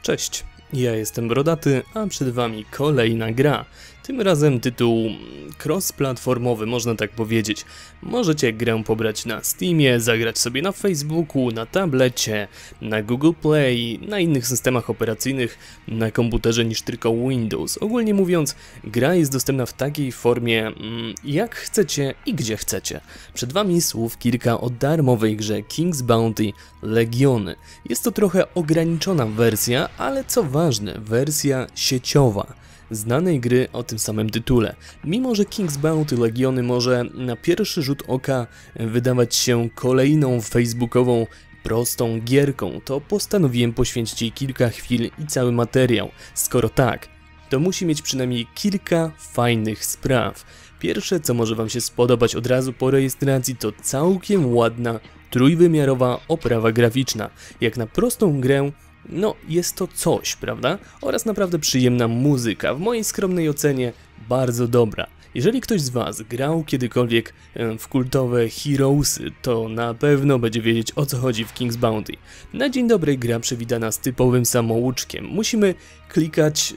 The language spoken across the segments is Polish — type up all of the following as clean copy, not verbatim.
Cześć, ja jestem Brodaty, a przed wami kolejna gra. Tym razem tytuł cross-platformowy, można tak powiedzieć. Możecie grę pobrać na Steamie, zagrać sobie na Facebooku, na tablecie, na Google Play, na innych systemach operacyjnych, na komputerze niż tylko Windows. Ogólnie mówiąc, gra jest dostępna w takiej formie, jak chcecie i gdzie chcecie. Przed wami słów kilka o darmowej grze King's Bounty Legiony. Jest to trochę ograniczona wersja, ale co ważne, wersja sieciowa znanej gry o tym samym tytule. Mimo że King's Bounty Legiony może na pierwszy rzut oka wydawać się kolejną facebookową prostą gierką, to postanowiłem poświęcić jej kilka chwil i cały materiał. Skoro tak, to musi mieć przynajmniej kilka fajnych spraw. Pierwsze, co może wam się spodobać od razu po rejestracji, to całkiem ładna, trójwymiarowa oprawa graficzna. Jak na prostą grę, no, jest to coś, prawda? Oraz naprawdę przyjemna muzyka, w mojej skromnej ocenie bardzo dobra. Jeżeli ktoś z was grał kiedykolwiek w kultowe Heroesy, to na pewno będzie wiedzieć, o co chodzi w King's Bounty. Na dzień dobry gra przywita nas typowym samouczkiem. Musimy klikać,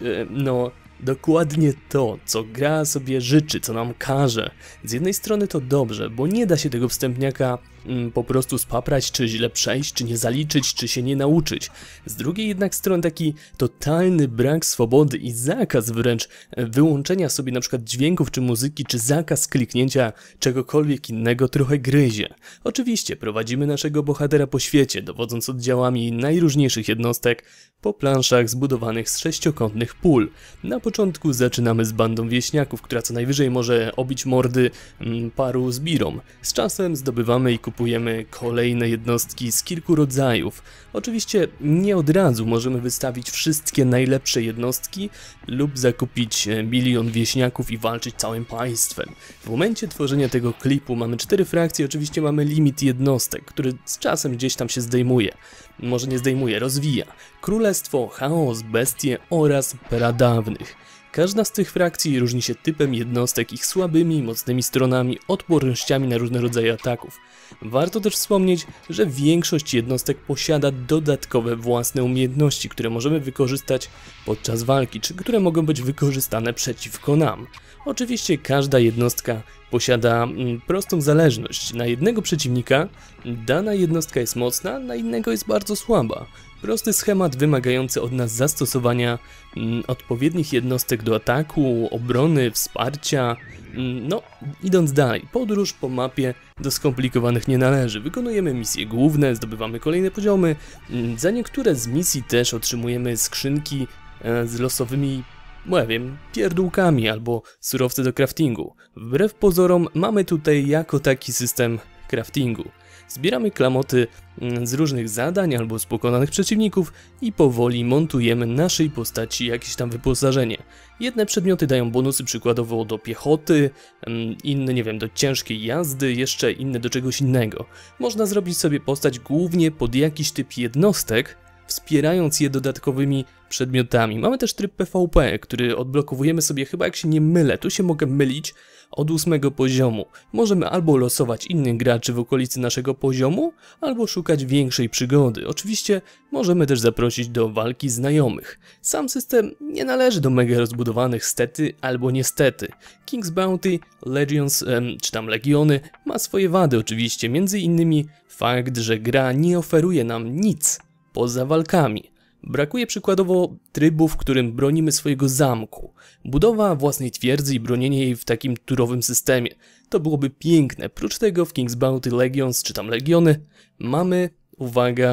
dokładnie to, co gra sobie życzy, co nam każe. Z jednej strony to dobrze, bo nie da się tego wstępniaka po prostu spaprać, czy źle przejść, czy nie zaliczyć, czy się nie nauczyć. Z drugiej jednak strony taki totalny brak swobody i zakaz wręcz wyłączenia sobie na przykład dźwięków czy muzyki, czy zakaz kliknięcia czegokolwiek innego trochę gryzie. Oczywiście prowadzimy naszego bohatera po świecie, dowodząc oddziałami najróżniejszych jednostek po planszach zbudowanych z sześciokątnych pól. Na początku zaczynamy z bandą wieśniaków, która co najwyżej może obić mordy paru zbirom. Z czasem zdobywamy i kupujemy kolejne jednostki z kilku rodzajów. Oczywiście nie od razu możemy wystawić wszystkie najlepsze jednostki lub zakupić milion wieśniaków i walczyć całym państwem. W momencie tworzenia tego klipu mamy 4 frakcje, oczywiście mamy limit jednostek, który z czasem gdzieś tam się zdejmuje. Może nie zdejmuje, rozwija. Królestwo, chaos, bestie oraz pradawnych. Każda z tych frakcji różni się typem jednostek, ich słabymi, mocnymi stronami, odpornościami na różne rodzaje ataków. Warto też wspomnieć, że większość jednostek posiada dodatkowe własne umiejętności, które możemy wykorzystać podczas walki, czy które mogą być wykorzystane przeciwko nam. Oczywiście każda jednostka posiada prostą zależność. Na jednego przeciwnika dana jednostka jest mocna, na innego jest bardzo słaba. Prosty schemat wymagający od nas zastosowania odpowiednich jednostek do ataku, obrony, wsparcia. No, idąc dalej, podróż po mapie do skomplikowanych nie należy. Wykonujemy misje główne, zdobywamy kolejne poziomy. Za niektóre z misji też otrzymujemy skrzynki z losowymi, nie wiem, pierdółkami albo surowce do craftingu. Wbrew pozorom mamy tutaj jako taki system craftingu. Zbieramy klamoty z różnych zadań albo z pokonanych przeciwników i powoli montujemy naszej postaci jakieś tam wyposażenie. Jedne przedmioty dają bonusy przykładowo do piechoty, inne nie wiem, do ciężkiej jazdy, jeszcze inne do czegoś innego. Można zrobić sobie postać głównie pod jakiś typ jednostek, wspierając je dodatkowymi przedmiotami. Mamy też tryb PvP, który odblokowujemy sobie, chyba jak się nie mylę, tu się mogę mylić, od 8 poziomu. Możemy albo losować innych graczy w okolicy naszego poziomu, albo szukać większej przygody. Oczywiście możemy też zaprosić do walki znajomych. Sam system nie należy do mega rozbudowanych stety albo niestety. King's Bounty, Legions, czy tam Legiony ma swoje wady oczywiście, między innymi fakt, że gra nie oferuje nam nic poza walkami. Brakuje przykładowo trybu, w którym bronimy swojego zamku. Budowa własnej twierdzy i bronienie jej w takim turowym systemie. To byłoby piękne. Prócz tego w King's Bounty Legions, czy tam Legiony, mamy, uwaga,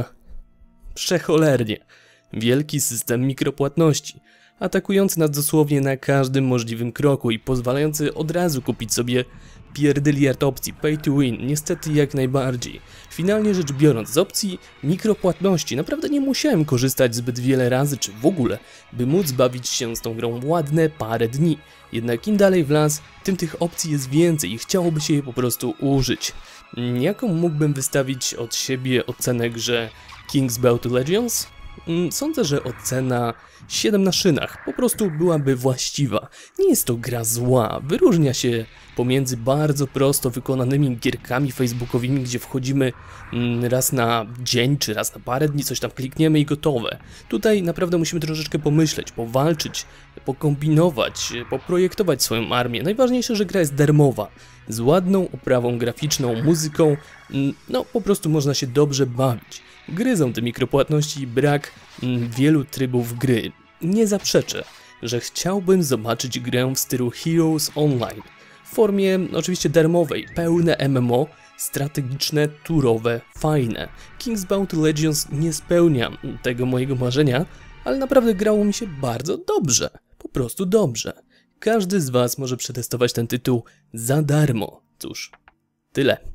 przecholernie wielki system mikropłatności, atakujący nas dosłownie na każdym możliwym kroku i pozwalający od razu kupić sobie pierdyliard opcji, pay to win, niestety jak najbardziej. Finalnie rzecz biorąc, z opcji mikropłatności naprawdę nie musiałem korzystać zbyt wiele razy, czy w ogóle, by móc bawić się z tą grą ładne parę dni. Jednak im dalej w las, tym tych opcji jest więcej i chciałoby się je po prostu użyć. Jaką mógłbym wystawić od siebie ocenę grze King's Bounty Legions? Sądzę, że ocena 7 na szynach po prostu byłaby właściwa. Nie jest to gra zła, wyróżnia się pomiędzy bardzo prosto wykonanymi gierkami facebookowymi, gdzie wchodzimy raz na dzień, czy raz na parę dni, coś tam klikniemy i gotowe. Tutaj naprawdę musimy troszeczkę pomyśleć, powalczyć, pokombinować, poprojektować swoją armię. Najważniejsze, że gra jest darmowa, z ładną oprawą graficzną, muzyką, no po prostu można się dobrze bawić. Gryzą te mikropłatności i brak wielu trybów gry. Nie zaprzeczę, że chciałbym zobaczyć grę w stylu Heroes Online, w formie oczywiście darmowej, pełne MMO, strategiczne, turowe, fajne. King's Bounty Legends nie spełnia tego mojego marzenia, ale naprawdę grało mi się bardzo dobrze, po prostu dobrze. Każdy z Was może przetestować ten tytuł za darmo. Cóż, tyle.